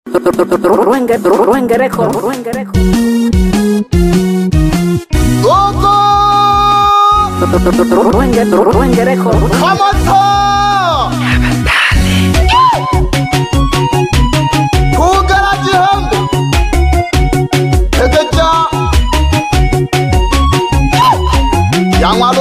Ruenge record. Gogo! Ruenge record. Come on, Kugaraji hambi Egeja Yangwa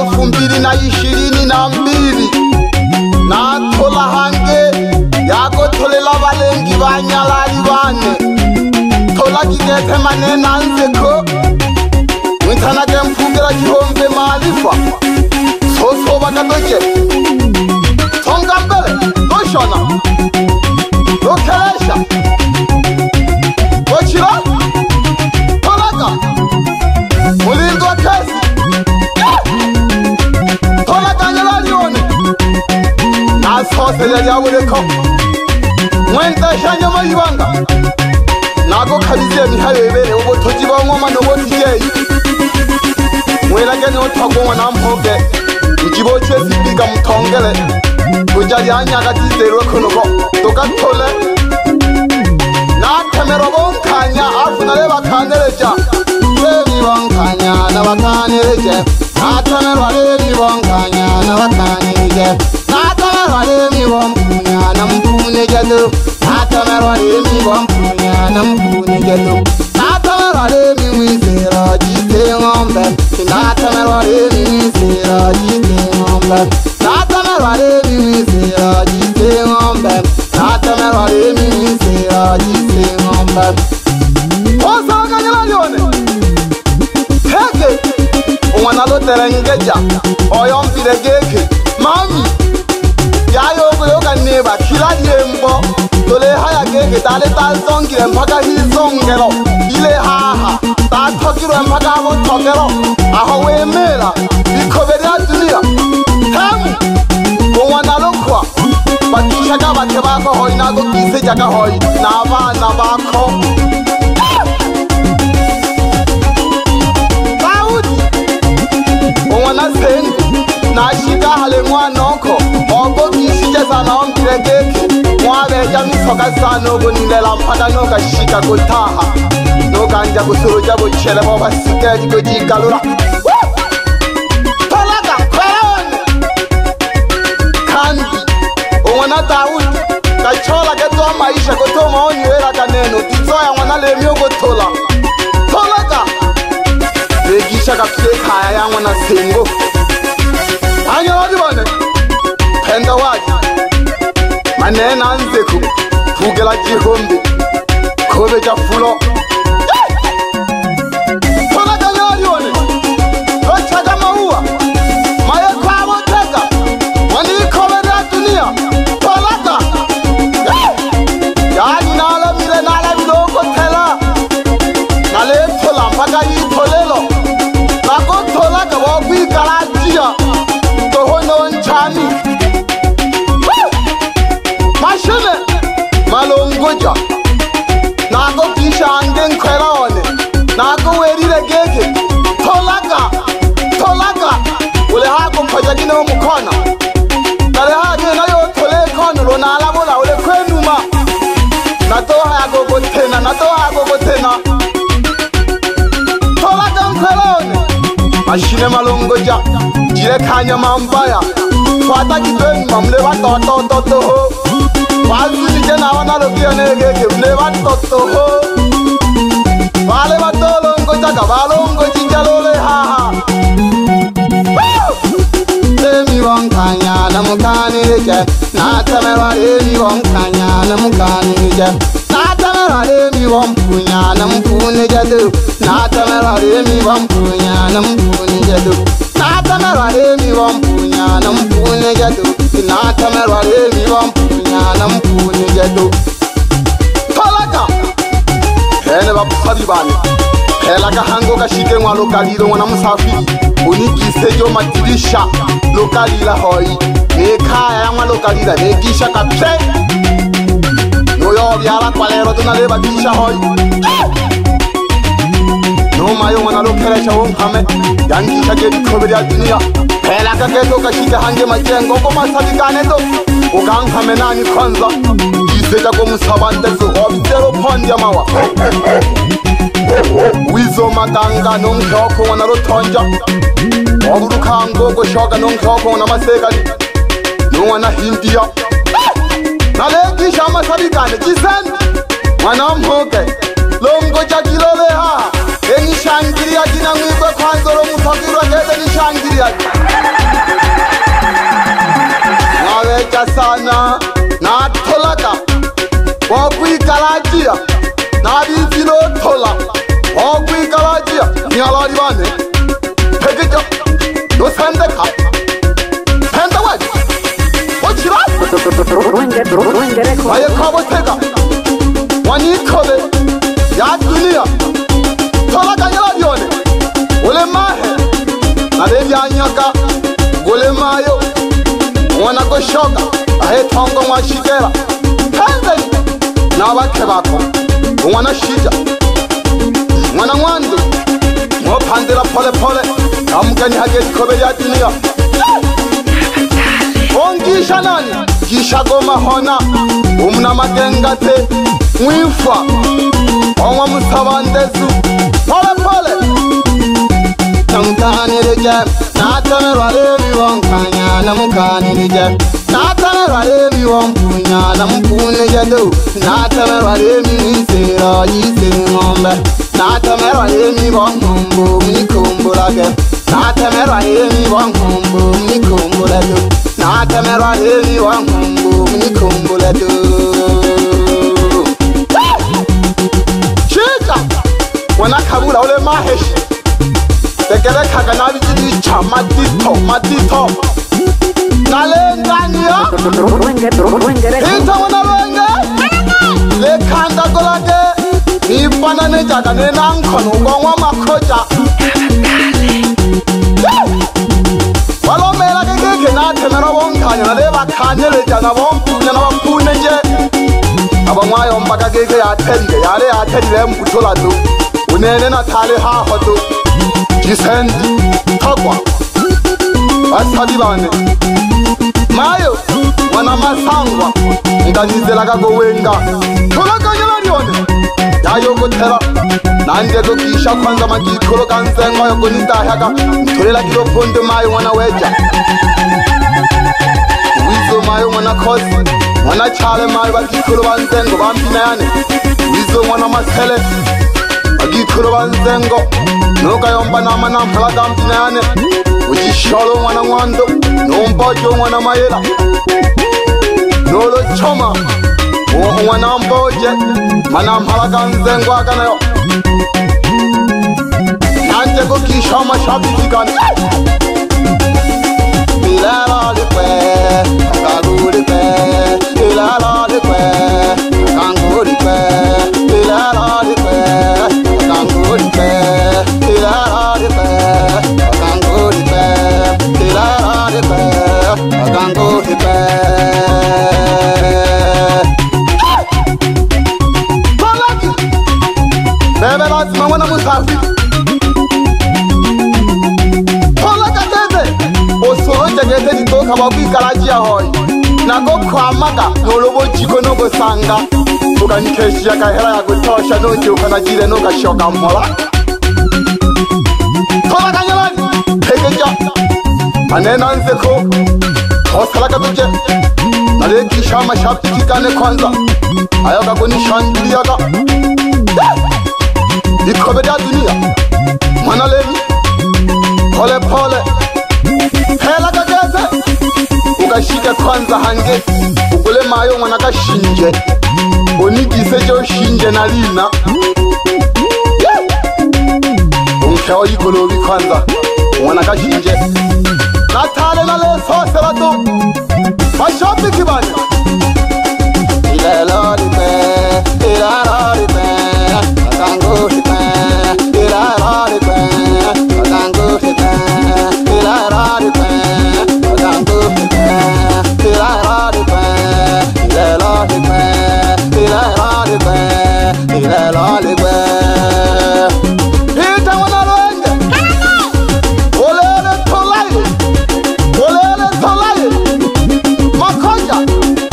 2022 Natola hange Yago tolela balengi banyalali bane Tola kigete manena nzeko Mwintana kemfugera jihombe malifa Soso bakadoje Tonga mbele, doshona Dokelesha Dochira Tolaga Mulindo kesi Tolaga nyalali one Nasose ya yawuleko Mwenta shanya mayibanga Nago kabize miharebere Ubo tojiba ngoma no botijeyi Mwela gene otagomwa na mpoge Ujibo chesi biga mtongele Ujali anyaga tizerwe kunuko Tukatole Na kamera bonkanya Afu na leba kanereja Lebi bonkanya na wakanereje Na kamera lebi bonkanya na wakanereje Na kamera lebi bompunya na mpune jadu Na kamera lebi bompunya na mpune jadu Na kamera lebi wizera jite ngombe Na kamera lebi wizera jite ngombe Na kamera lebi wizera jite ngombe Na kamera lebi wizera jite ngombe Osa kanyala lione Heke Umwana lotere ngeja Oyompire geke Mami Yayo yoga neba kila yembo Tole haya geke tale talsongire mpaka hisongero Ile haha Tatokiro mpaka abo tokero Aho wemera Bikoberi ya dunia Hemu Umwana lokwa Bakishaga bake bako hoi Nago kise jaga hoi Na abana bako Umwana sengu Nashika hale mwanoko Ogo kishije sana ompire geke Mwabeja misoka sana Ogo nilela mpaka noga shika kutaha Noga anja kusuruja buchele Boba sikeji kujigalura Tolaga kweone Kandi Umwana Daudi Kachola geto maisha Koto maoni wera kaneno Tizoya mwana lemio gotola Tolaga Regisha kapile kaya ya mwana sengo Anya wadi bane Penda wadi Manena anzeku Fugela jihombi Kobe jafulo Tolaga nyari wane Lochaga maua Maye kwa motega Wani kobe ya dunia Tolaga Yani nala mire nala miloko tela Nale tola mpaka yi tolelo Nako tolaga wakwi garajia Tohono nchani Mashine Malongoja Nako kisha angen kwela one Nako werire geke Tolaga Ule hako mpajagine umukona Kale hage na yo tole kono Lona alabola ule kwenuma Natoha ya gogotena Tolaga mkwela one Mashine malongoja Jire kanya mambaya Fata kidweni mamleba tototoho Wazuni jena wana lokia negeke Mleba totoho Wale batolongoja kabalongo jinjalole haha Lemi wonkanya na mukanirije Natamera lemi wonkanya na mukanirije Natamera lemi wompunya na mpune jadu Natamera lemi wompunya na mpune jadu Natamera lemi wompunya na mpune jadu Natamera lemi wompunya na mpune jadu Tolaga Hene bapusadi bane Helaga hango kashike mwa lokaliro mwana musafiri Unigisejo matirisha Lokalira hoi Nekaya ya mwa lokalira Negisha kapse Noyo biara kwa lero tunaleba kisha hoi Noma yo mwana lokeresha wonkame Yangisha gedi koberi ya dunia Helaga keto kashike hange majengo Koma sabi kane do Ukankame nani kwanza Iseja ko musabande so obzero pondi amawa Wizo maganga nonkhoko wana rotonja Oburukango go shoga nonkhoko wana masegani Nwana hindia Nalegi shama sabigane jisen Mwana mhoke Longo chakilole ha Eni shangiria jina mwigwe kwanzoro mutagirwa keze ni shangiria Nawecha sana Na tolaka Wakui kalajia Na bizilo tola Wakui kalajia Ni alari bane Pegeja No sendeka Senda waji Wachira Maye kabo tega Wani kode Ya dunia Tola kanyala dione Ule mahe Na devi anyaka Ule mayo Wana kushoka Ahe tongo mwa shikera Tenzeni Na wake bako Wana shija Wana mwandu Mwopandira pole pole Kamukeni hageti kobe ya dunia Ongisha nani Kisha goma hona Umna magengate Mwifa Onwa musabandezu Pole pole Namukanire jem Natamerwa levi wankanya Namukanire jem Natamerwa levi wampunya Namukune jedu Natamerwa levi nisera Yise ngombe Natamerwa levi wankumbu Mnikumbulage Natamerwa levi wankumbu Mnikumbulage Natamerwa levi wankumbu Mnikumbulage Chika Wana kabula ule maheshi Tekere kaka nabi jidi cha matito Nalengani ya Hinta wana rwenge Le kanda golage Nipana nejaga nenankono Ugongwa makoja Walomela kekeke natemera wonkanya Naleba kanyeleja na wompunya na wampune je Abangwayo mpaka keke ya terire Yale ya terire mkutola tu Unene na tale haho tu Jisendi Tagwa Wasabi bane Mayo Wana masangwa Nganizela kako wenga Tulaga nyela lione Yayo kutela Nanje kukisha kwanza makikolo kanzengo Yoko nitahaga Ntolela kilo pundu mayo wana weja Wizo mayo wana kosi Wana chale mayo bakikolo banzengo Bampina yane Wizo wana masele Bakikolo banzengo Nuka yomba nama nampala dampina yane Ujisholo mwana mwando Nombojo mwana mayela Nolo choma Mwana mboje Mana mpala kanzengo akanayo Nante kukisha mashabiki kani Ilala likwe Kangu likwe Ilala likwe Kangu likwe Ilala likwe Kangu likwe Ilala likwe Kangu likwe Ilala likwe Kangu likwe Palaki Bebe lazima wana musafi Polaka tete Osoroja gete jitoka wakwikaraji hoi Nago kwa maga Nolobo jiko nogo sanga Ukanikeshi ya kahera ya kutosha Noji ukanajile noga shoka mpola Polaka nyalani Pekeja Manena nzeko Osalaka tuche Naleki shama shapiki kane kwanza Ayoga kuni shandili yaga Ikobe ya dunia Mwana levi Pole pole Hela kageze Ukashike kwanza hange Ukule mayo mwana kashinje Onigise jo shinje na lina Unkeo yikolobi kwanza Mwana kashinje Natale na leso selato Mashopi kibani Ilelo lipe Ilelo lipe Kangu lipe Ilelo lipe Kangu lipe Ilelo lipe Kangu lipe Ilelo lipe Ilelo lipe Ilelo lipe Ilelo lipe Hita wana rwenge Olele tolai Olele tolai Makoja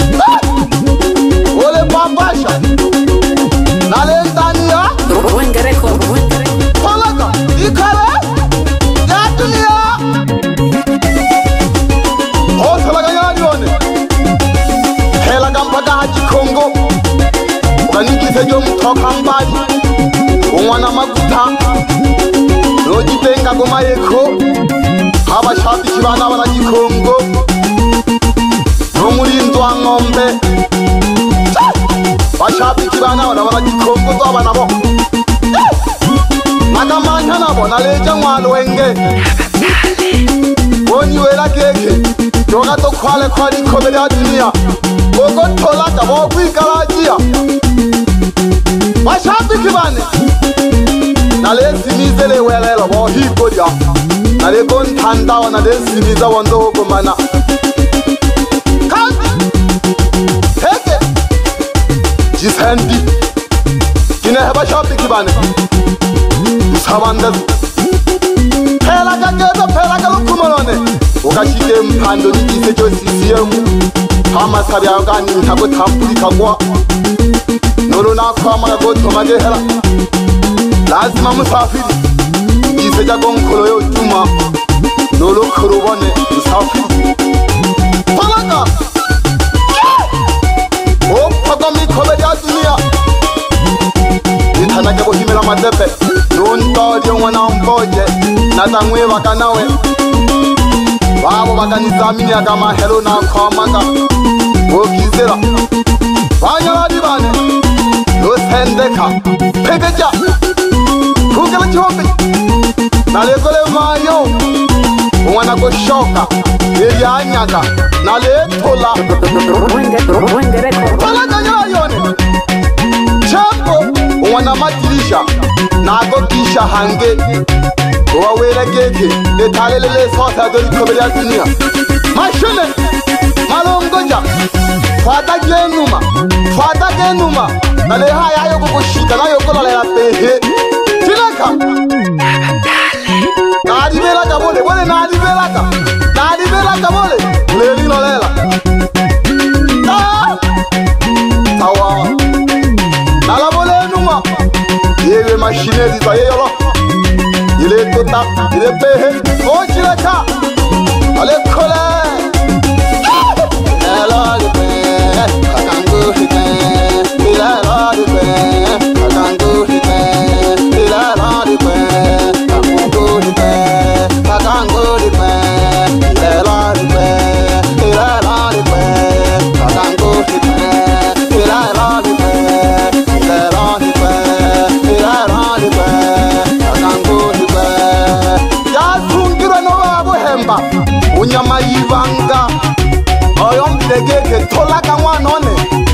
umwana maguta nogitenga goma yeko abashabiki bana baragikongo n'umurinzi wa ng'ombe bashabiki bana baragikongo z'abana bo nagamanya nabo naleja ngwalo wenge boni wera keke joga to kwale kwali komere ya dunia gogo tolaka bo kwikarajia bashabiki bane nalesimizele welelo bo hikodia nale kontanda nalesimiza wondo gomana kandi heke jisendi kine bashabiki bane usabanda phela kalukhumolone ukashike mphando nitise jo CCM hama sabi akani thako thampulika kwa nolo nakho amaka gothoma ke hela lazima musafiri nitise ja konkholo yo tuma nolo khorobone musafiri palaka o phakami khobe ya dunia nithana ke bohimela matepe nonto ngwana mpoje natangwe bakanawe babo bakanizamini akama hello na khomaka bokizela banyaladi bane lo sendeka pekeja kugela chombe nalekole mayo ngwana ko shoka yanyaka nalethola palakanyayone chambo ngwana matilisha nako kisha hange wawele keke letalelele sota doli kobeli ya dunia mashine malongoja fata genuma nale haya yo kukushika nayo kolalela pehe tilaka nalibelaka bole bole lelilolela tawa nala bole numa yewe mashine diza yeyolo il est total, il est payé, oh tu l'as qu'à, allez coller, elle a le pain, kakango hitain, il a le pain, kakango hitain, il a le pain, kakango hitain, kakango hitain, il a le pain, il a le pain, kakango hitain, il a le pain, il a le pain, il a le pain, kakango unyama yivanga oyomblegeke tolaka mwanone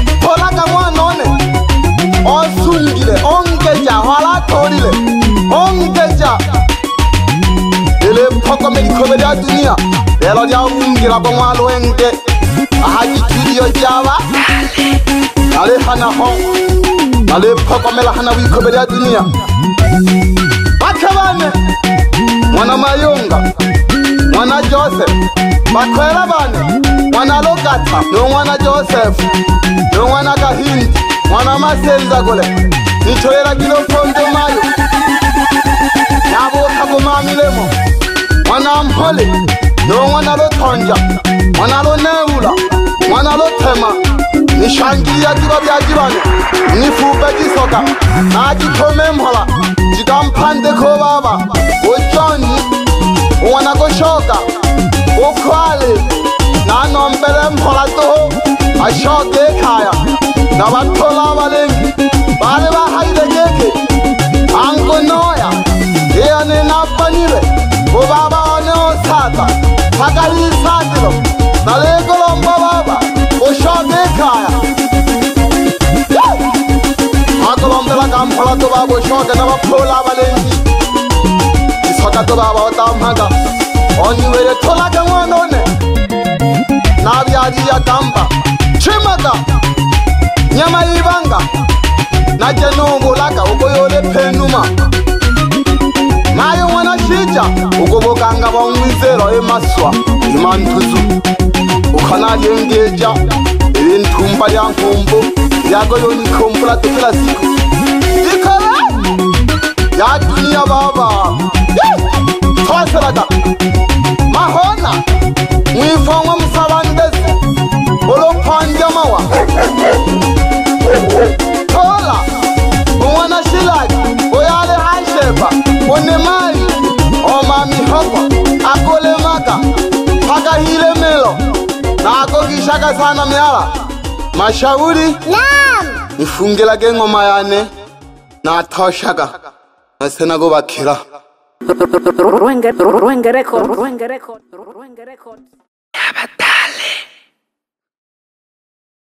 osungile ongeja wala torile ongeja ele pokome likobeli ya dunia lelo lya ungira kwa mwalo enge ahajikiriyo java nale hana ho nale pokomela hana wikobeli ya dunia bakabane mwana mayonga mwana Joseph bakwela bane mwana Lokata no mwana Joseph no mwana Kahindi mwana Masenza gole nitoera kilo fonde mayo nabo kabomamilemo mwana Mpole no mwana Lotonja mwana Lonebula mwana Lotema nishangilia kiba byajibane nifupe jisoka nakitome mhola jikampande ko baba ojoni umwana goshoka ukwale nanombele mhola to ashoke ekhaya nabathola abalengi bale bahayile keke angonoya eyane napanile ubaba one osata phakayisatilo nalekolomba baba ushoke ekhaya akolombela kamhola to baba ushoke nabathola abalengi ishoka baba otamhaka oniwele tholaka mwanone nabyali ya gamba chimaka nyama ibanga najenongolaka ukoyole phenuma nayo mwana shija ukobokanga bongwizelo emaswa imantuzu ukhana yengeja elinthumba lya nkumbu yako yoni khompula tokela siku ikhala ya dunia baba thoselaka mahona mwifongwa msabandezi olophanja mawa thola umwana shilaki oya Magogwa, akole maga, paka hile melo, na ako kishaka sana miala. Mashauri, Naam. nifunge lage ngoma yane, na atawashaka, na sena go bakira. Ruenge record. Yabatale.